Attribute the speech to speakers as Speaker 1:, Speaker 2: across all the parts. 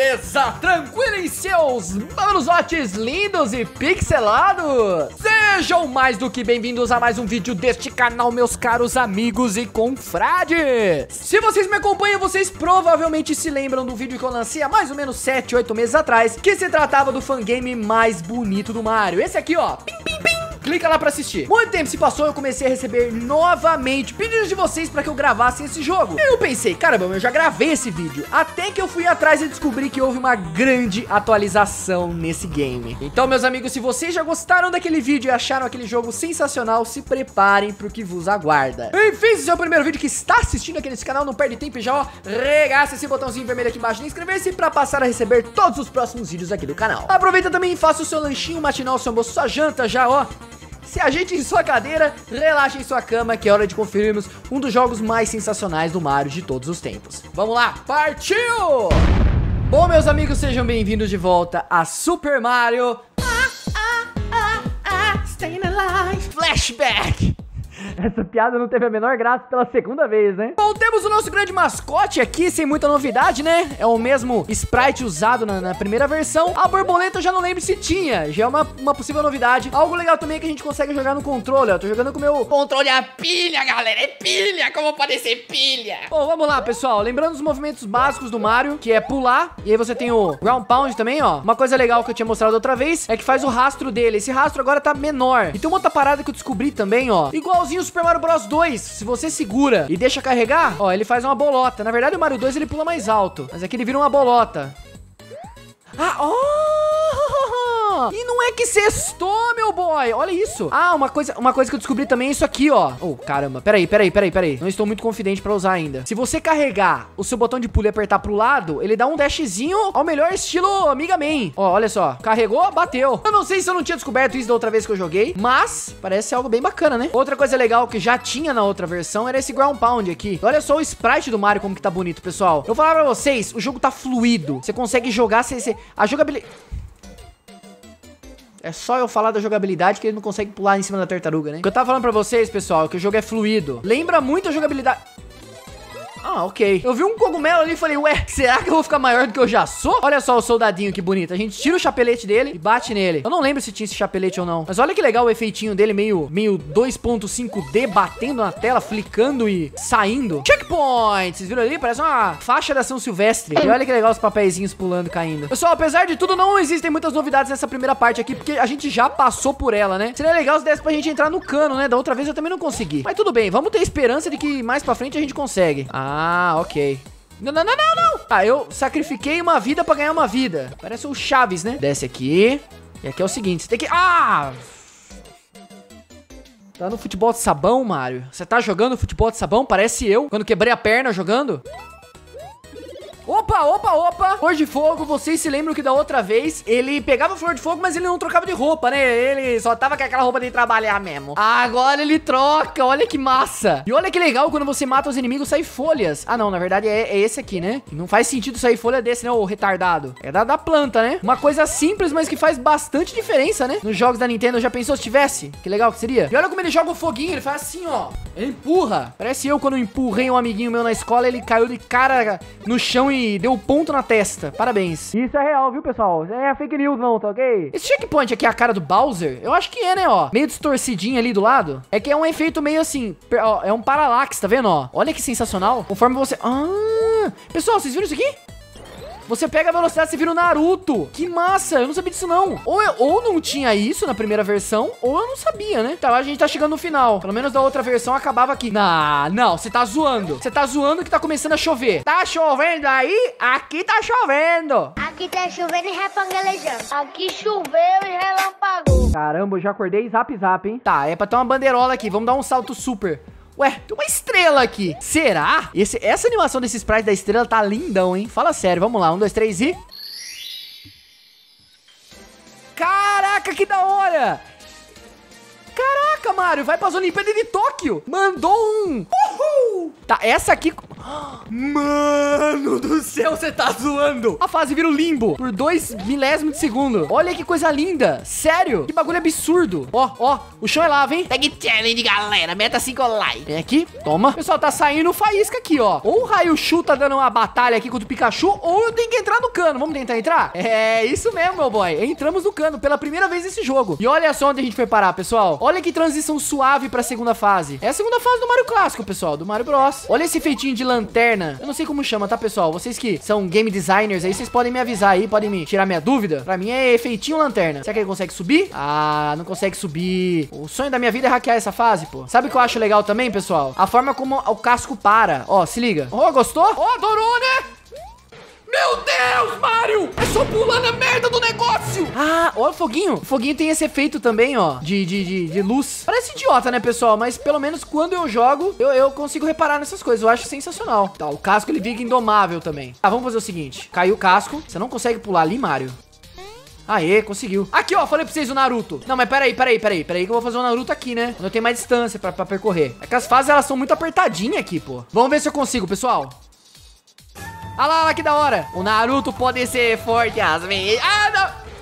Speaker 1: Beleza, tranquilem seus manusotes lindos e pixelados. Sejam mais do que bem-vindos a mais um vídeo deste canal, meus caros amigos e confrades. Se vocês me acompanham, vocês provavelmente se lembram do vídeo que eu lancei há mais ou menos 7, 8 meses atrás, que se tratava do fangame mais bonito do Mario. Esse aqui, ó. Pim, pim, pim. Clica lá pra assistir. Muito tempo se passou, eu comecei a receber novamente pedidos de vocês pra que eu gravasse esse jogo. E eu pensei, caramba, eu já gravei esse vídeo. Até que eu fui atrás e descobri que houve uma grande atualização nesse game. Então, meus amigos, se vocês já gostaram daquele vídeo e acharam aquele jogo sensacional, se preparem pro que vos aguarda. Enfim, se é o primeiro vídeo que está assistindo aqui nesse canal, não perde tempo e já, ó, regaça esse botãozinho vermelho aqui embaixo de inscrever-se pra passar a receber todos os próximos vídeos aqui do canal. Aproveita também e faça o seu lanchinho matinal, seu almoço, sua janta já, ó. Se ajeite em sua cadeira, relaxe em sua cama, que é hora de conferirmos um dos jogos mais sensacionais do Mario de todos os tempos. Vamos lá, partiu! Bom, meus amigos, sejam bem-vindos de volta a Super Mario Staying Alive Flashback. Essa piada não teve a menor graça pela segunda vez, né? Bom, temos o nosso grande mascote aqui, sem muita novidade, né? É o mesmo sprite usado na primeira versão. A borboleta eu já não lembro se tinha. Já é uma possível novidade. Algo legal também é que a gente consegue jogar no controle, ó. Tô jogando com o meu controle a pilha, galera. É pilha, como pode ser pilha? Bom, vamos lá, pessoal. Lembrando os movimentos básicos do Mario, que é pular. E aí você tem o ground pound também, ó. Uma coisa legal que eu tinha mostrado outra vez é que faz o rastro dele. Esse rastro agora tá menor. E tem uma outra parada que eu descobri também, ó. Igualzinho o Super Mario Bros 2, se você segura e deixa carregar, ó, ele faz uma bolota. Na verdade, o Mario 2 ele pula mais alto, mas aqui ele vira uma bolota. Ah, oh! E não é que sextou, meu boy. Olha isso. Ah, uma coisa que eu descobri também é isso aqui, ó. Oh, caramba. Peraí. Não estou muito confidente pra usar ainda. Se você carregar o seu botão de pulo e apertar pro lado, ele dá um dashzinho ao melhor estilo Amiga Man. Ó, olha só. Carregou, bateu. Eu não sei se eu não tinha descoberto isso da outra vez que eu joguei, mas parece algo bem bacana, né? Outra coisa legal que já tinha na outra versão era esse ground pound aqui. Olha só o sprite do Mario como que tá bonito, pessoal. Eu vou falar pra vocês, o jogo tá fluido. Você consegue jogar, a jogabilidade... É só eu falar da jogabilidade que ele não consegue pular em cima da tartaruga, né? O que eu tava falando pra vocês, pessoal, é que o jogo é fluido. Lembra muito a jogabilidade... Ah, ok. Eu vi um cogumelo ali e falei, ué, será que eu vou ficar maior do que eu já sou? Olha só o soldadinho, que bonito. A gente tira o chapelete dele e bate nele. Eu não lembro se tinha esse chapelete ou não. Mas olha que legal o efeitinho dele, meio 2.5D, batendo na tela, flicando e saindo. Checkpoint! Vocês viram ali? Parece uma faixa da São Silvestre. E olha que legal os papeizinhos pulando e caindo. Pessoal, apesar de tudo, não existem muitas novidades nessa primeira parte aqui, porque a gente já passou por ela, né? Seria legal se desse pra gente entrar no cano, né? Da outra vez eu também não consegui. Mas tudo bem, vamos ter esperança de que mais pra frente a gente consegue. Ah, ok. Não. Ah, eu sacrifiquei uma vida pra ganhar uma vida. Parece o Chaves, né? Desce aqui. E aqui é o seguinte, você tem que... Ah! Tá no futebol de sabão, Mario? Você tá jogando futebol de sabão? Parece eu, quando quebrei a perna jogando. Opa! Flor de fogo, vocês se lembram que da outra vez ele pegava flor de fogo, mas ele não trocava de roupa, né? Ele só tava com aquela roupa de trabalhar mesmo. Agora ele troca, olha que massa. E olha que legal, quando você mata os inimigos, sai folhas. Ah, não, na verdade é esse aqui, né? Não faz sentido sair folha desse, né, ô retardado? É da planta, né? Uma coisa simples, mas que faz bastante diferença, né? Nos jogos da Nintendo, já pensou se tivesse? Que legal que seria. E olha como ele joga o foguinho, ele faz assim, ó. Ele empurra. Parece eu quando empurrei um amiguinho meu na escola, ele caiu de cara no chão e deu ponto na testa. Parabéns. Isso é real, viu, pessoal? É fake news não, tá ok? Esse checkpoint aqui é a cara do Bowser? Eu acho que é, né, ó. Meio distorcidinho ali do lado. É que é um efeito meio assim, ó, é um paralaxe, tá vendo, ó? Olha que sensacional. Conforme você... Ah! Pessoal, vocês viram isso aqui? Você pega a velocidade, você vira o Naruto. Que massa, eu não sabia disso não. Ou não tinha isso na primeira versão, ou eu não sabia, né? Então a gente tá chegando no final. Pelo menos da outra versão acabava aqui. Não, você tá zoando. Você tá zoando que tá começando a chover. Tá chovendo aí? Aqui tá chovendo.
Speaker 2: Aqui tá chovendo e repangalejando. Aqui choveu e relampagou.
Speaker 1: Caramba, eu já acordei zap, hein? Tá, é pra ter uma bandeirola aqui. Vamos dar um salto super. Ué, tem uma estrela aqui. Será? Essa animação desse sprite da estrela tá lindão, hein? Fala sério, vamos lá. 1, 2, 3 e... Caraca, que da hora! Caraca! Caraca, Mario, vai pras Olimpíadas de Tóquio. Mandou um. Uhul. Tá, essa aqui... Mano do céu, você tá zoando. A fase vira o limbo por 2 milésimos de segundo. Olha que coisa linda. Sério, que bagulho absurdo. Ó, ó, o chão é lava, hein?
Speaker 3: Tag challenge, galera. Meta 5 likes.
Speaker 1: Vem aqui, toma. Pessoal, tá saindo faísca aqui, ó. Ou o Raichu tá dando uma batalha aqui contra o Pikachu, ou eu tenho que entrar no cano. Vamos tentar entrar? É isso mesmo, meu boy. Entramos no cano pela primeira vez nesse jogo. E olha só onde a gente foi parar, pessoal. Olha que transição suave pra segunda fase. É a segunda fase do Mario Clássico, pessoal, do Mario Bros. Olha esse feitinho de lanterna. Eu não sei como chama, tá, pessoal? Vocês que são game designers aí, vocês podem me avisar aí, podem me tirar minha dúvida. Pra mim é feitinho lanterna. Será que ele consegue subir? Ah, não consegue subir. O sonho da minha vida é hackear essa fase, pô. Sabe o que eu acho legal também, pessoal? A forma como o casco para. Ó, se liga. Ó, gostou? Ó, adorou, né? Meu Deus, Mario! É só pular na merda do negócio! Ah, olha o foguinho. O foguinho tem esse efeito também, ó, de luz. Parece idiota, né, pessoal? Mas pelo menos quando eu jogo, eu consigo reparar nessas coisas. Eu acho sensacional. Tá, o casco ele fica indomável também. Tá, vamos fazer o seguinte. Caiu o casco. Você não consegue pular ali, Mario? Aê, conseguiu. Aqui, ó, falei pra vocês o Naruto. Não, mas peraí que eu vou fazer o Naruto aqui, né? Quando eu tenho mais distância pra percorrer. É que as fases, elas são muito apertadinhas aqui, pô. Vamos ver se eu consigo, pessoal. Ah lá, que da hora. O Naruto pode ser forte às vezes. Ah, não.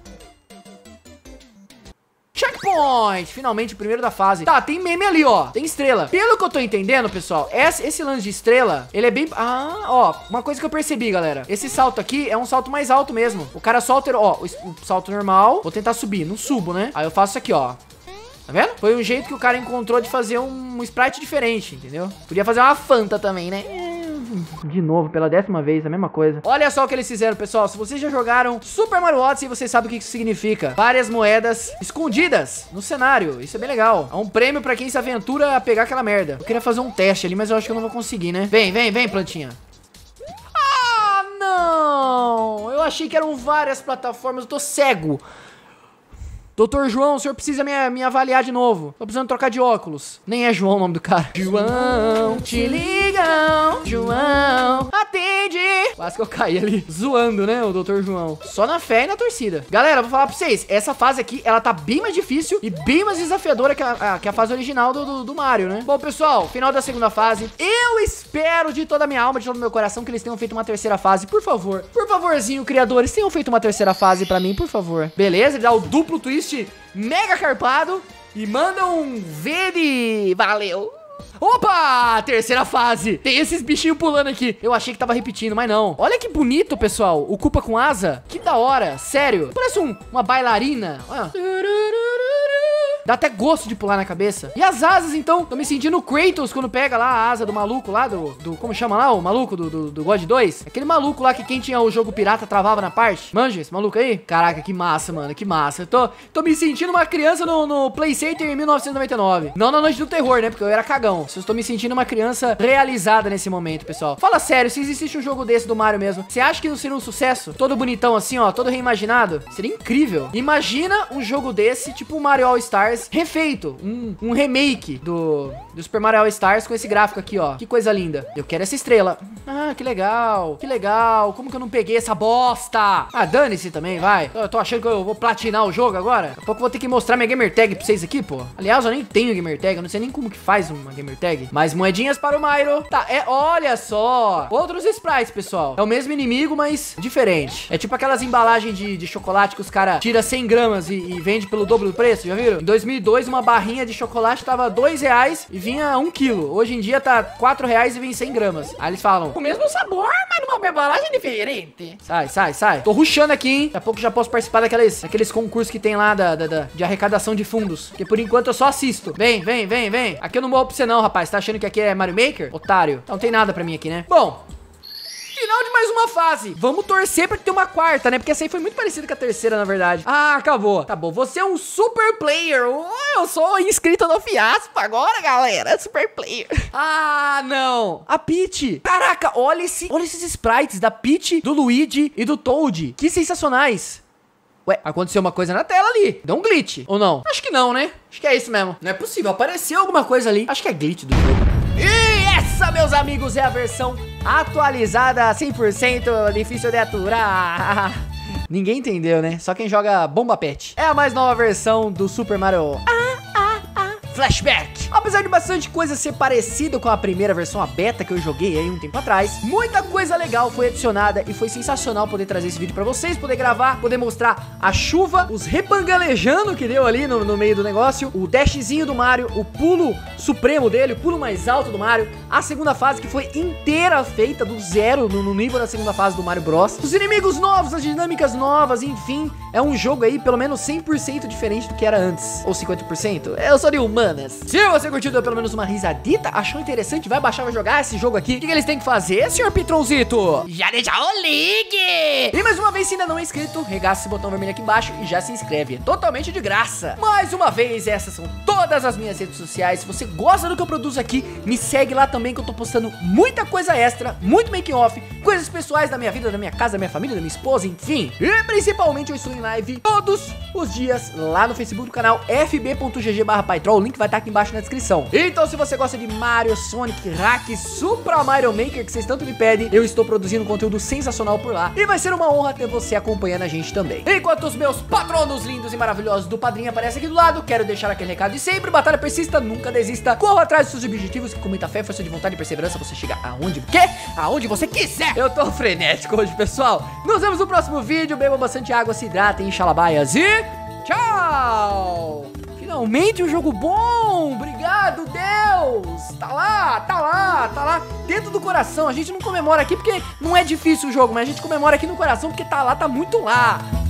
Speaker 1: Checkpoint. Finalmente o primeiro da fase. Tá, tem meme ali, ó. Tem estrela. Pelo que eu tô entendendo, pessoal, esse lance de estrela, ele é bem... Ah, ó. Uma coisa que eu percebi, galera. Esse salto aqui é um salto mais alto mesmo. O cara só alterou, ó, o salto normal. Vou tentar subir. Não subo, né? Aí eu faço isso aqui, ó. Tá vendo? Foi um jeito que o cara encontrou de fazer um sprite diferente, entendeu? Podia fazer uma Fanta também, né? De novo, pela 10ª vez, a mesma coisa. Olha só o que eles fizeram, pessoal. Se vocês já jogaram Super Mario Odyssey, vocês sabem o que isso significa. Várias moedas escondidas no cenário. Isso é bem legal. É um prêmio pra quem se aventura a pegar aquela merda. Eu queria fazer um teste ali, mas eu acho que eu não vou conseguir, né? Vem, plantinha. Ah, não! Eu achei que eram várias plataformas. Eu tô cego. Doutor João, o senhor precisa me avaliar de novo. Tô precisando trocar de óculos. Nem é João o nome do cara. João, te ligam. João, atende. Quase que eu caí ali, zoando, né, o Doutor João. Só na fé e na torcida. Galera, vou falar pra vocês. Essa fase aqui, ela tá bem mais difícil e bem mais desafiadora que a fase original do Mario, né? Bom, pessoal, final da segunda fase. Eu espero de toda a minha alma, de todo o meu coração, que eles tenham feito uma terceira fase. Por favor. Por favorzinho, criadores, tenham feito uma terceira fase pra mim, por favor. Beleza? Ele dá o duplo twist mega carpado e manda um V de valeu. Opa, terceira fase. Tem esses bichinhos pulando aqui. Eu achei que tava repetindo, mas não. Olha que bonito, pessoal. O Koopa com asa. Que da hora, sério. Parece uma bailarina. Olha. Dá até gosto de pular na cabeça. E as asas, então? Tô me sentindo o Kratos quando pega lá a asa do maluco lá, como chama lá? O maluco do God 2? Aquele maluco lá que quem tinha o jogo pirata travava na parte. Manja esse maluco aí? Caraca, que massa, mano, que massa. Eu tô me sentindo uma criança no Play Center em 1999. Não na Noite do Terror, né? Porque eu era cagão. Eu estou me sentindo uma criança realizada nesse momento, pessoal. Fala sério, se existe um jogo desse do Mario mesmo, você acha que não seria um sucesso? Todo bonitão assim, ó, todo reimaginado? Seria incrível. Imagina um jogo desse, tipo o Mario All Stars, refeito, um remake do Super Mario All Stars com esse gráfico aqui, ó. Que coisa linda. Eu quero essa estrela. Ah, que legal, que legal. Como que eu não peguei essa bosta? Ah, dane-se também, vai. Eu tô achando que eu vou platinar o jogo agora. Daqui a pouco eu vou ter que mostrar minha gamer tag pra vocês aqui, pô. Aliás, eu nem tenho gamer tag, eu não sei nem como que faz uma gamer tag. Mais moedinhas para o Mario. Tá, olha só. Outros sprites, pessoal. É o mesmo inimigo, mas diferente. É tipo aquelas embalagens de chocolate que os caras tiram 100 gramas e vende pelo dobro do preço, já viram? Em 2002, uma barrinha de chocolate tava R$2 e vinha 1 quilo. Hoje em dia tá R$4 e vem 100 gramas. Aí eles falam,
Speaker 3: o mesmo sabor, mas numa embalagem diferente.
Speaker 1: Sai. Tô rushando aqui, hein? Daqui a pouco já posso participar daqueles concursos que tem lá de arrecadação de fundos. Porque por enquanto eu só assisto. Vem. Aqui eu não morro pra você não, rapaz. Tá achando que aqui é Mario Maker? Otário. Não tem nada pra mim aqui, né? Bom, final de mais uma fase. Vamos torcer pra ter uma quarta, né? Porque essa aí foi muito parecida com a terceira, na verdade. Ah, acabou. Tá bom, você é um super player. Eu sou inscrito no Fiasco agora, galera. Super player. Ah, não. A Peach. Caraca, olha esses sprites da Peach, do Luigi e do Toad. Que sensacionais. Ué, aconteceu uma coisa na tela ali. Deu um glitch, ou não? Acho que não, né? Acho que é isso mesmo. Não é possível, apareceu alguma coisa ali. Acho que é glitch do jogo. E essa, meus amigos, é a versão atualizada 100%, difícil de aturar. Ninguém entendeu, né? Só quem joga Bomba Pet. É a mais nova versão do Super Mario Flashback. Apesar de bastante coisa ser parecida com a primeira versão, a beta que eu joguei aí um tempo atrás, muita coisa legal foi adicionada e foi sensacional poder trazer esse vídeo pra vocês, poder gravar, poder mostrar a chuva, os repangalejando que deu ali no meio do negócio, o dashzinho do Mario, o pulo supremo dele, o pulo mais alto do Mario, a segunda fase que foi inteira feita do zero no nível da segunda fase do Mario Bros, os inimigos novos, as dinâmicas novas, enfim, é um jogo aí pelo menos 100% diferente do que era antes, ou 50%, eu sou de humanas. Se você curtiu, deu pelo menos uma risadita, achou interessante, vai baixar, vai jogar esse jogo aqui, o que eles têm que fazer, senhor Pitronzito?
Speaker 3: Já deixa o link!
Speaker 1: E mais uma vez, se ainda não é inscrito, regaça esse botão vermelho aqui embaixo e já se inscreve, é totalmente de graça. Mais uma vez, essas são todas as minhas redes sociais. Se você gosta do que eu produzo aqui, me segue lá também, que eu tô postando muita coisa extra, muito making off, coisas pessoais da minha vida, da minha casa, da minha família, da minha esposa, enfim. E principalmente eu estou em live todos os dias lá no Facebook do canal fb.gg/Paitrol, o link vai estar aqui embaixo na descrição. Então se você gosta de Mario, Sonic, Hack, Super Mario Maker, que vocês tanto me pedem, eu estou produzindo conteúdo sensacional por lá, e vai ser uma honra ter você acompanhando a gente também. Enquanto os meus patronos lindos e maravilhosos do Padrinho aparecem aqui do lado, quero deixar aquele recado de sempre: batalha persista, nunca desista, corra atrás dos seus objetivos, que com muita fé, força de vontade e perseverança você chega aonde você quiser. Eu tô frenético hoje, pessoal. Nos vemos no próximo vídeo, bebam bastante água, se hidratem, xalabaias e tchau! Finalmente um jogo bom! Obrigado, Deus! Tá lá, dentro do coração. A gente não comemora aqui porque não é difícil o jogo, mas a gente comemora aqui no coração porque tá lá, tá muito lá.